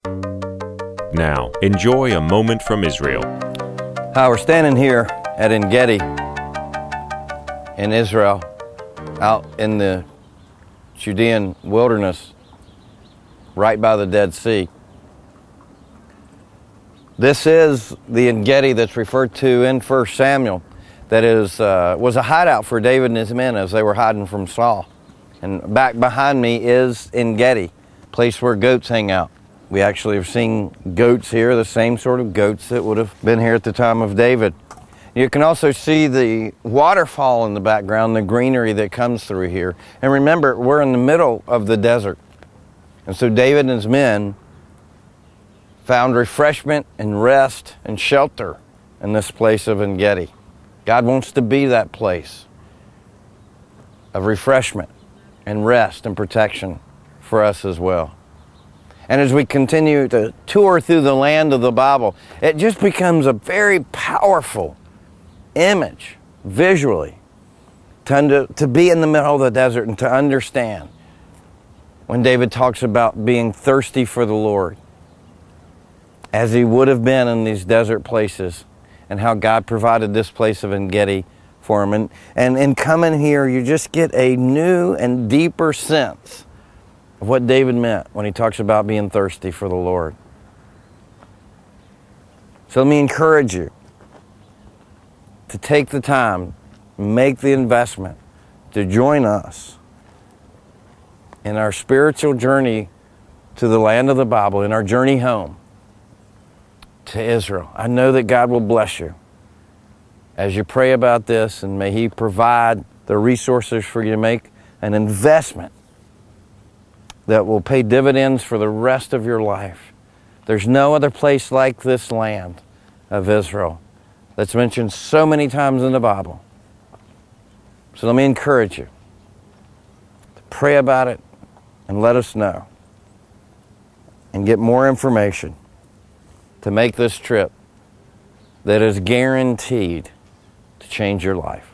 Now, enjoy a moment from Israel. Hi, we're standing here at En Gedi in Israel, out in the Judean wilderness, right by the Dead Sea. This is the En Gedi that's referred to in 1 Samuel, that was a hideout for David and his men as they were hiding from Saul. And back behind me is En Gedi, place where goats hang out. We actually have seen goats here, the same sort of goats that would have been here at the time of David. You can also see the waterfall in the background, the greenery that comes through here. And remember, we're in the middle of the desert. And so David and his men found refreshment and rest and shelter in this place of En Gedi. God wants to be that place of refreshment and rest and protection for us as well. And as we continue to tour through the land of the Bible, it just becomes a very powerful image, visually, to be in the middle of the desert and to understand when David talks about being thirsty for the Lord, as he would have been in these desert places, and how God provided this place of En Gedi for him. And in coming here, you just get a new and deeper sense of what David meant when he talks about being thirsty for the Lord. So let me encourage you to take the time, make the investment to join us in our spiritual journey to the land of the Bible, in our journey home to Israel. I know that God will bless you as you pray about this, and may He provide the resources for you to make an investment that will pay dividends for the rest of your life. There's no other place like this land of Israel that's mentioned so many times in the Bible. So let me encourage you to pray about it and let us know and get more information to make this trip that is guaranteed to change your life.